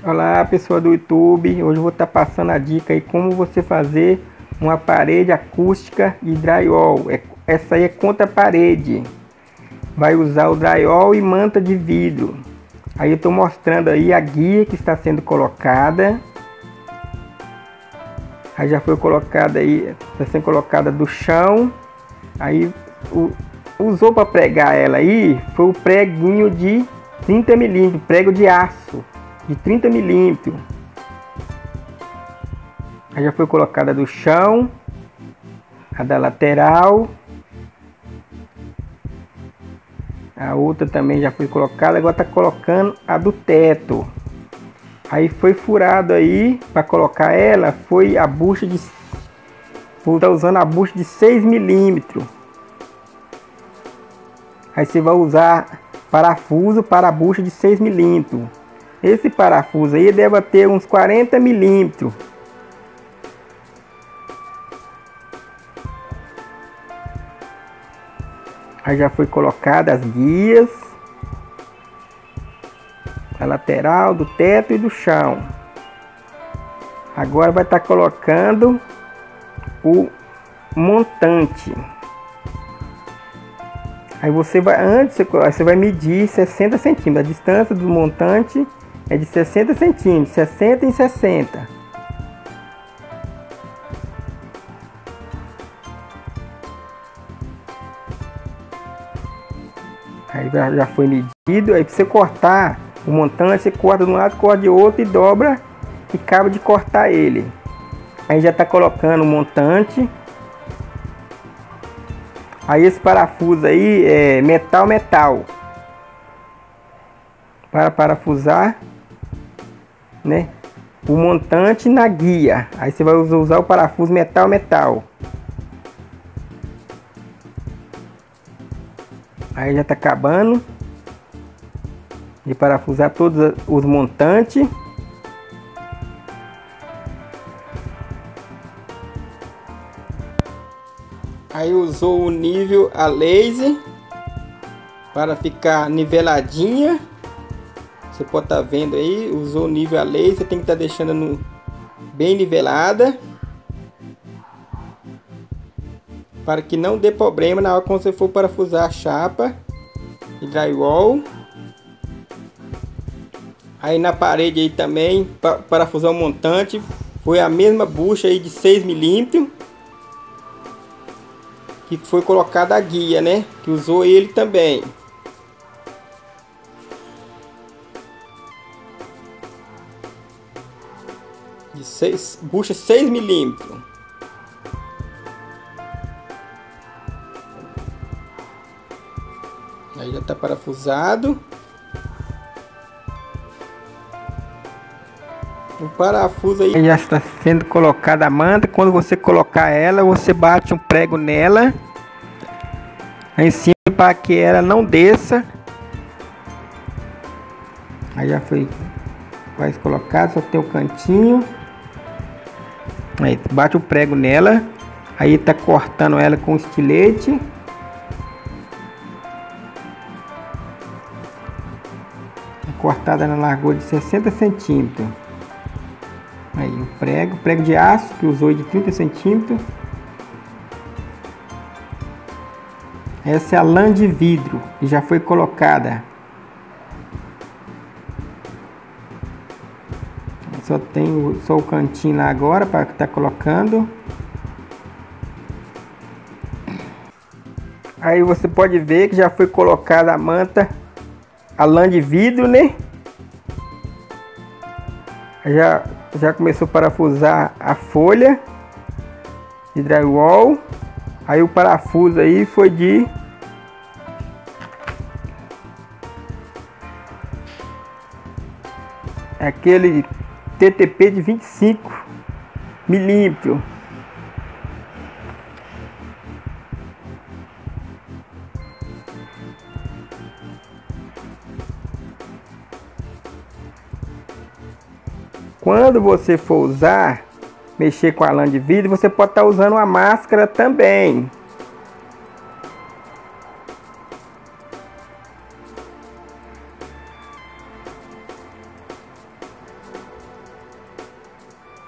Olá pessoal do YouTube, hoje eu vou estar passando a dica aí como você fazer uma parede acústica de drywall. Essa aí é contra parede, vai usar o drywall e manta de vidro. Aí eu estou mostrando aí a guia que está sendo colocada. Aí já foi colocada aí, está sendo colocada do chão. Aí usou para pregar ela aí, foi o preguinho de 30 mm, prego de aço de 30 mm. Aí já foi colocada do chão, a da lateral, a outra também já foi colocada. Agora tá colocando a do teto. Aí foi furado aí para colocar ela, foi a bucha de, vou estar usando a bucha de 6 mm. Aí você vai usar parafuso para a bucha de 6 mm. Esse parafuso aí deve ter uns 40 mm. Aí já foi colocada as guias, a lateral, do teto e do chão. Agora vai estar colocando o montante. Aí você vai, antes você vai medir 60 centímetros. A distância do montante é de 60 centímetros, 60 em 60. Aí já foi medido. Aí para você cortar o montante, você corta de um lado, corta de outro e dobra e acaba de cortar ele. Aí já está colocando o montante. Aí esse parafuso aí é metal para parafusar, né, o montante na guia. Aí você vai usar o parafuso metal. Aí já está acabando de parafusar todos os montantes. Aí usou o nível a laser para ficar niveladinha. Você pode estar vendo aí, usou o nível a laser, tem que estar deixando bem nivelada, para que não dê problema na hora que você for parafusar a chapa de drywall. Aí na parede aí também, para parafusar o montante, foi a mesma bucha aí de 6 mm. Que foi colocada a guia, né? Que usou ele também. De 6, bucha 6 mm. Aí já tá parafusado. O parafuso aí já está sendo colocada a manta. Quando você colocar ela, você bate um prego nela aí em cima para que ela não desça. Aí já foi quase colocado, só tem o cantinho. Aí bate o prego nela. Aí tá cortando ela com estilete. Cortada na largura de 60 centímetros. Aí o prego de aço que usou de 30 centímetros. Essa é a lã de vidro que já foi colocada. Só tem só o cantinho lá agora para estar colocando. Aí você pode ver que já foi colocada a manta, a lã de vidro, né? Já começou a parafusar a folha de drywall. Aí o parafuso aí foi de aquele TTP de 25 milímetros. Quando você for usar, mexer com a lã de vidro, você pode estar usando uma máscara também.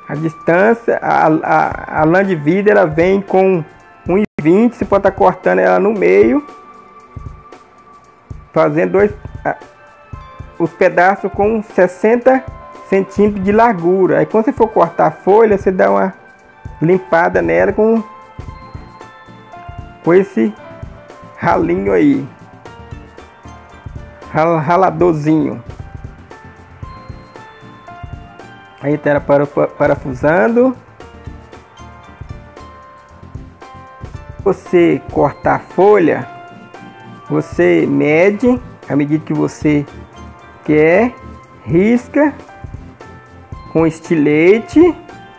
A distância, a lã de vidro, ela vem com 1,20. Você pode estar cortando ela no meio, fazendo os pedaços com 60 centímetros de largura. Aí quando você for cortar a folha, você dá uma limpada nela com esse ralinho aí, raladorzinho. Aí tá parafusando. Você cortar a folha, você mede a medida que você quer, risca com estilete.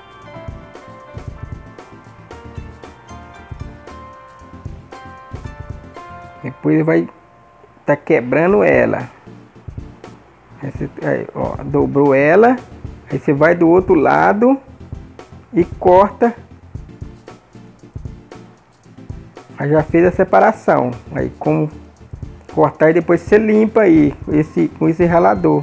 Depois vai tá quebrando ela. Aí, ó, dobrou ela. Aí você vai do outro lado e corta. Aí já fez a separação. Aí como cortar e depois você limpa aí com esse ralador.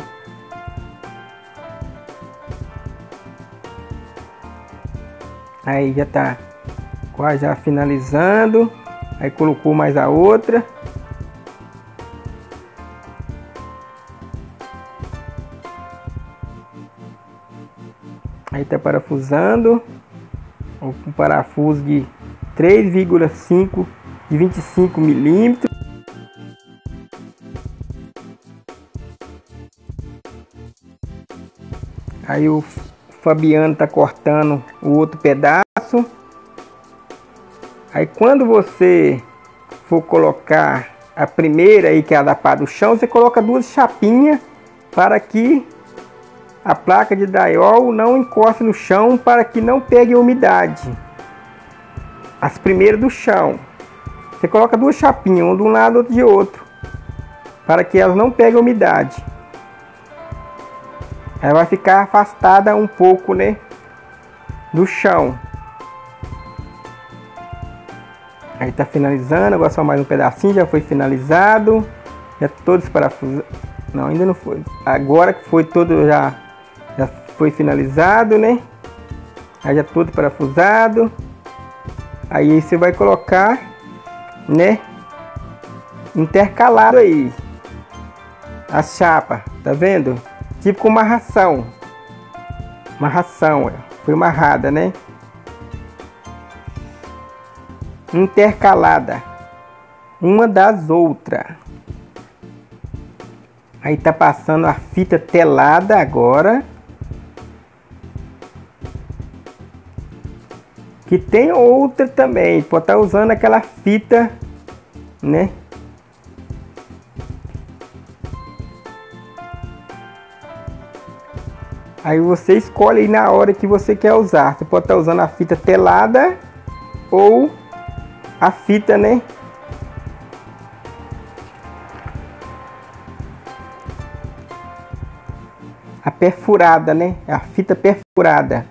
Aí já tá quase já finalizando. Aí colocou mais a outra. Aí tá parafusando com um parafuso de 3,5 de 25 milímetros. Aí o Fabiano tá cortando o outro pedaço. Aí quando você for colocar a primeira aí, que é a da pá do chão, você coloca duas chapinhas para que a placa de drywall não encoste no chão, para que não pegue umidade. As primeiras do chão, você coloca duas chapinhas, um de um lado, outro de outro, para que elas não peguem umidade. Ela vai ficar afastada um pouco, né, do chão. Aí tá finalizando, agora só mais um pedacinho, já foi finalizado. Já todos parafusados. Não, ainda não foi. Agora que foi todo, já foi finalizado, né? Aí já todo parafusado. Aí você vai colocar, né, intercalado aí a chapa, tá vendo? Tipo com uma ração. Uma ração, foi amarrada, né? Intercalada uma das outras. Aí tá passando a fita telada agora. Que tem outra também, pode estar usando aquela fita, né? Aí você escolhe aí na hora que você quer usar. Você pode estar usando a fita telada ou a fita, né, a perfurada, né, a fita perfurada.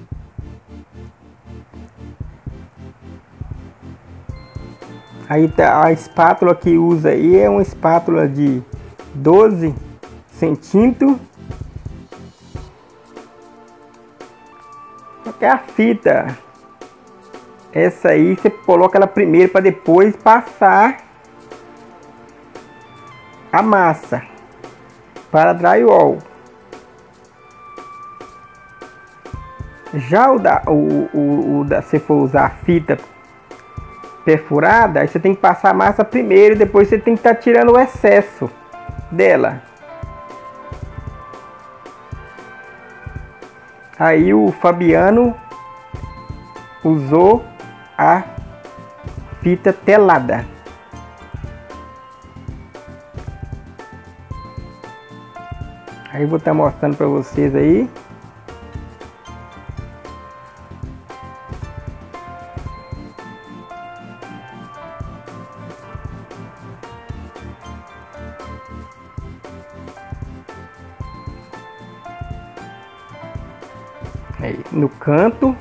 Aí tá a espátula que usa aí, é uma espátula de 12 centímetros. É a fita, essa aí você coloca ela primeiro para depois passar a massa para drywall. Já se for usar a fita perfurada, aí você tem que passar a massa primeiro e depois você tem que estar tirando o excesso dela. Aí o Fabiano usou a fita telada. Aí vou estar mostrando para vocês aí. Aí, no canto,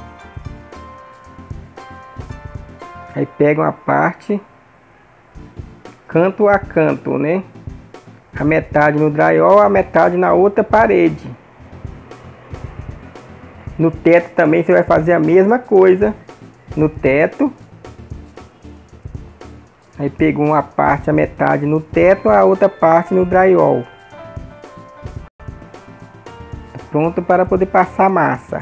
aí pega uma parte, canto a canto, né? A metade no drywall, a metade na outra parede. No teto também você vai fazer a mesma coisa. No teto. Aí pegou uma parte, a metade no teto, a outra parte no drywall. Pronto para poder passar a massa.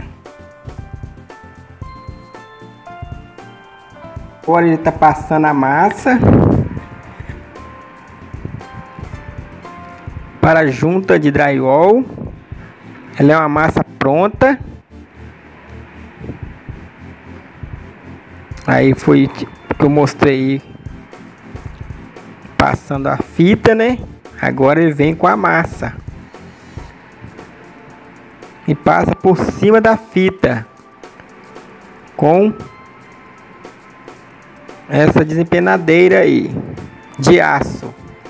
Agora ele está passando a massa para a junta de drywall. Ela é uma massa pronta. Aí foi que eu mostrei passando a fita, né? Agora ele vem com a massa e passa por cima da fita com essa desempenadeira aí de aço.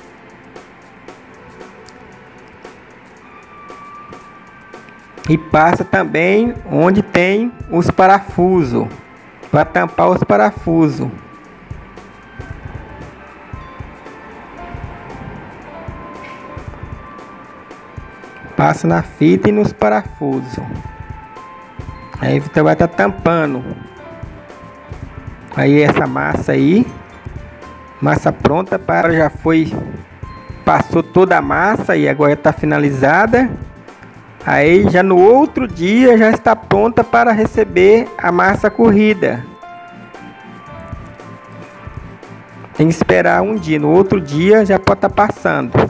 E passa também onde tem os parafusos, para tampar os parafusos. Passa na fita e nos parafusos. Aí você vai estar tampando. Aí essa massa aí, massa pronta para já foi, passou toda a massa e agora está finalizada. Aí já no outro dia já está pronta para receber a massa corrida. Tem que esperar um dia, no outro dia já pode estar passando.